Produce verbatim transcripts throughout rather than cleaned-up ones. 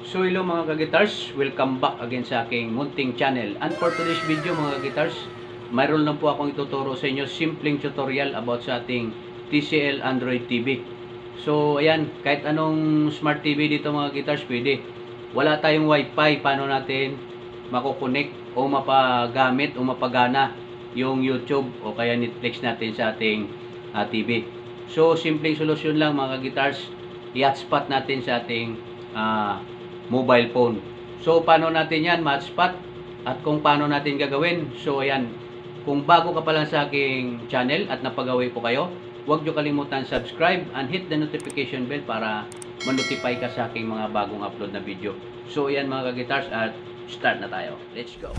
So hello mga ka-guitars, welcome back again sa aking munting channel. And for today's video mga ka-guitars, mayroon lang po akong ituturo sa inyo simpleng tutorial about sa ating T C L Android T V. So ayan, kahit anong smart T V dito mga guitars pwede. Wala tayong wifi, paano natin makukonek o mapagamit o mapagana yung YouTube o kaya Netflix natin sa ating uh, T V. So simpleng solusyon lang mga ka-guitars, i-hotspot natin sa ating uh, mobile phone. So paano natin yan ma-hotspot at kung paano natin gagawin. So ayan, kung bago ka pa lang sa aking channel at napagawi po kayo, huwag nyo kalimutan subscribe and hit the notification bell para ma-notify ka sa aking mga bagong upload na video. So ayan mga ka-guitars, at start na tayo. Let's go!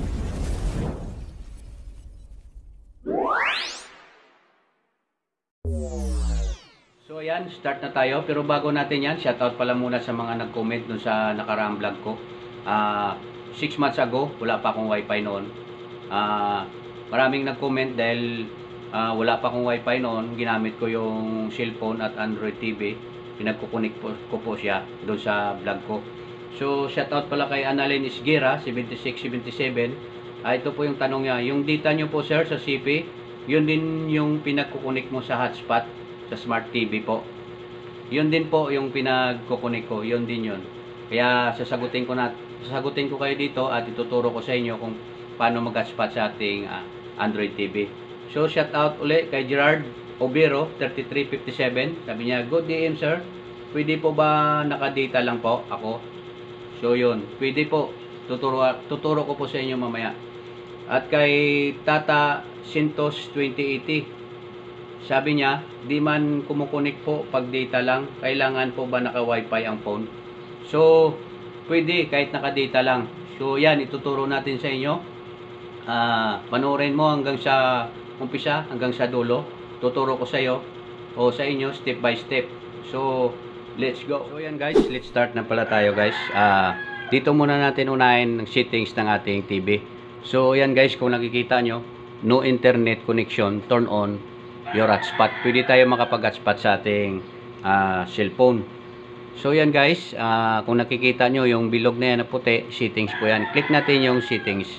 So ayan, start na tayo. Pero bago natin yan, shoutout pala muna sa mga nag-comment dun sa nakaraang vlog ko. Uh, six months ago, wala pa akong wifi noon. Uh, maraming nag-comment dahil uh, wala pa akong wifi noon. Ginamit ko yung cellphone at Android T V. Pinagkukunik po, ko po siya doon sa vlog ko. So shoutout pala kay Annalyn Isguera, seventy-six seventy-seven. Uh, ito po yung tanong niya. Yung data nyo po sir sa C P, yun din yung pinagkukunik mo sa hotspot sa smart T V po. Yun din po yung pinagkukunik ko, yun din yun. Kaya sasagutin ko na sasagutin ko kayo dito at ituturo ko sa inyo kung paano mag-hotspot sa ating uh, Android T V. So shout out uli kay Gerard Obero thirty-three fifty-seven. Sabi niya, "Good D M sir. Pwede po ba naka-data lang po ako?" So yun, pwede po. Tuturo tuturo ko po sa inyo mamaya. At kay Tata Sintos twenty eighty, sabi niya, di man kumukunik po pag data lang, kailangan po ba naka-wifi ang phone? So, pwede kahit naka-data lang. So, yan, ituturo natin sa inyo. Uh, panoorin mo hanggang sa umpisa, hanggang sa dulo. Tuturo ko sa iyo o sa inyo step by step. So, let's go. So, yan guys, let's start na pala tayo guys. Uh, dito muna natin unahin ang settings ng ating T V. So, yan guys, kung nakikita nyo, no internet connection, turn on your hotspot. Pwede tayo makapag-hotspot sa ating uh, cellphone. So yan guys, uh, kung nakikita nyo yung bilog na yan na puti, settings po yan. Click natin yung settings.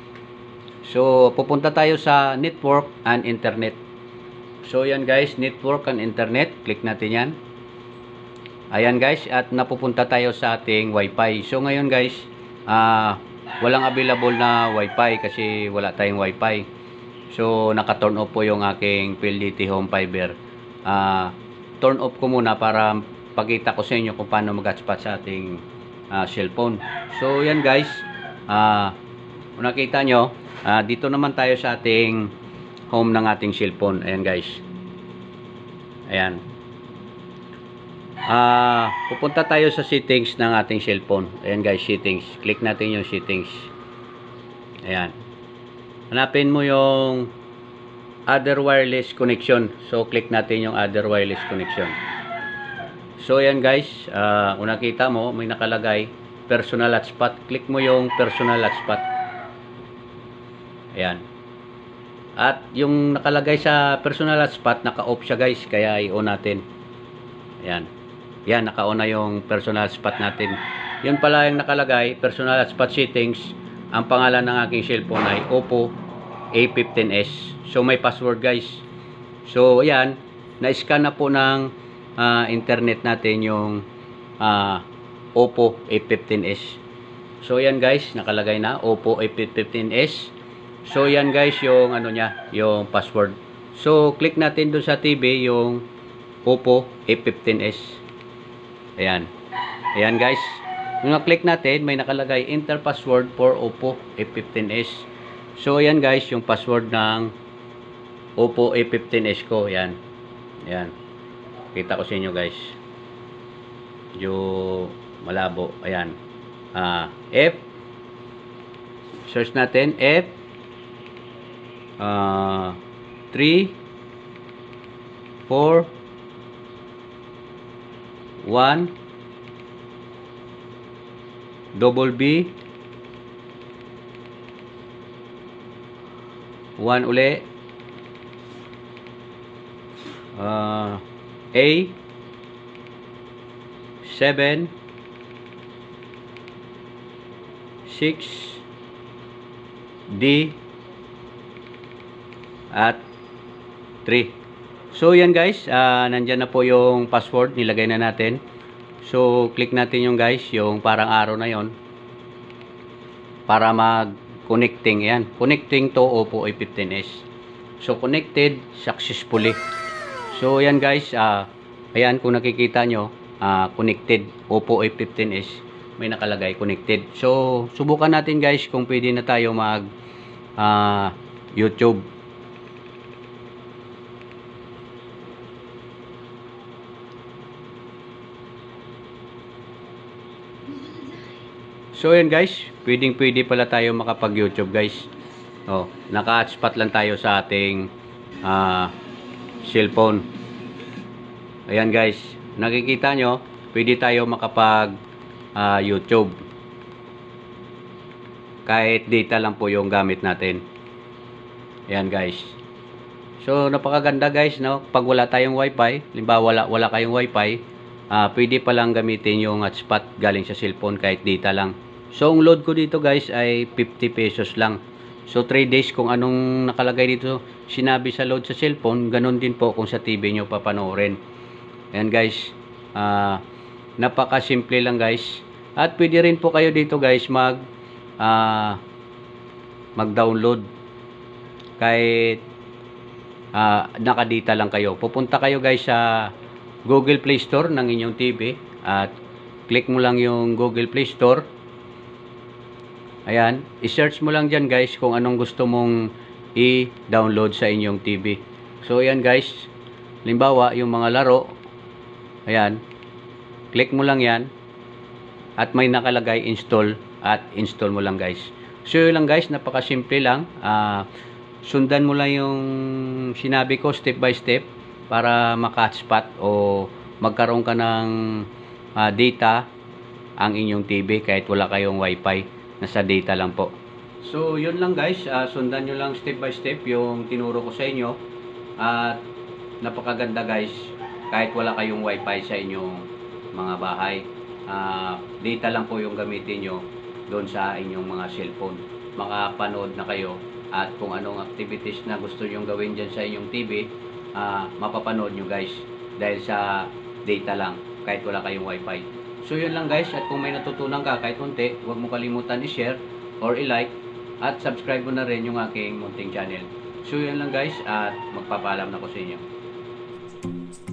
So pupunta tayo sa network and internet. So yan guys, network and internet. Click natin yan. Ayan guys, at napupunta tayo sa ating wifi. So ngayon guys, uh, walang available na wifi kasi wala tayong wifi. So, naka-turn off po yung aking P L D T Home Fiber. Uh, turn off ko muna para pakita ko sa inyo kung paano mag-hotspot sa ating uh, cellphone. So, yan guys. Uh, kung nakita nyo, uh, dito naman tayo sa ating home ng ating cellphone. Ayan guys. Ayan. Uh, pupunta tayo sa settings ng ating cellphone. Ayan guys, settings. Click natin yung settings. Ayan. Hanapin mo yung other wireless connection. So, click natin yung other wireless connection. So, yan guys. Uh, kung nakita mo, may nakalagay personal hotspot. Click mo yung personal hotspot. Ayan. At yung nakalagay sa personal hotspot, naka-off siya guys. Kaya i-on natin. Ayan. Yan, naka-on na yung personal hotspot natin. Yun pala yung nakalagay, personal hotspot settings. Ang pangalan ng aking cellphone ay Oppo A fifteen S. So may password guys. So ayan, na-scan na po ng uh, internet natin yung uh, Oppo A fifteen S. So ayan guys, nakalagay na Oppo A fifteen S. So ayan guys yung ano niya, yung password. So click natin doon sa T V yung Oppo A fifteen S. Ayan. Ayan guys. Nung na-click natin, may nakalagay enter password for Oppo A fifteen S. So, ayan guys, yung password ng Oppo A fifteen S ko. Ayan. Ayan. Kita ko sa inyo guys. Yung malabo. Ayan. Uh, F. Search natin. F. Uh, three. four. one. Double B, one uli, uh, A, seven, six D at three. So yan guys, uh, nandyan na po yung password, nilagay na natin. So click natin yung guys, yung parang arrow na yon para mag connecting. Yan, connecting to Oppo A fifteen S. So connected successfully. So yan guys, uh, ayan kung nakikita nyo, uh, connected Oppo A fifteen S, may nakalagay connected. So subukan natin guys kung pwede na tayo mag uh, YouTube. So yan guys, pwedeng pwede pala tayo makapag YouTube guys. Oh, naka-hotspot lang tayo sa ating uh, cellphone. Ayan guys, nakikita nyo, pwede tayo makapag uh, YouTube. Kahit data lang po yung gamit natin. Ayan guys. So napakaganda guys, no? Pag wala tayong wifi, limbawa wala, wala kayong wifi, uh, pwede palang gamitin yung hotspot galing sa cellphone kahit data lang. So, ang load ko dito guys ay fifty pesos lang. So, three days kung anong nakalagay dito sinabi sa load sa cellphone, ganun din po kung sa T V nyo papanoorin. Ayan guys, uh, napaka-simple lang guys. At pwede rin po kayo dito guys mag uh, mag-download kahit uh, nakadita lang kayo. Pupunta kayo guys sa Google Play Store ng inyong T V at click mo lang yung Google Play Store. Ayan, i-search mo lang dyan guys kung anong gusto mong i-download sa inyong T V. So ayan guys, limbawa yung mga laro, ayan, click mo lang yan at may nakalagay install at install mo lang guys. So yun lang guys, napakasimple lang. uh, sundan mo lang yung sinabi ko step by step para maka-hotspot o magkaroon ka ng uh, data ang inyong T V kahit wala kayong wifi. Nasa data lang po. So yun lang guys, uh, sundan nyo lang step by step yung tinuro ko sa inyo. At napakaganda guys, kahit wala kayong wifi sa inyong mga bahay, uh, data lang po yung gamitin nyo doon sa inyong mga cellphone. Makapanood na kayo at kung anong activities na gusto nyo gawin dyan sa inyong T V, uh, mapapanood nyo guys dahil sa data lang kahit wala kayong wifi. So yun lang guys, at kung may natutunan ka kahit konti, huwag mo kalimutan i-share or i-like at subscribe mo na rin yung aking munting channel. So yun lang guys, at magpapaalam na ko sa inyo.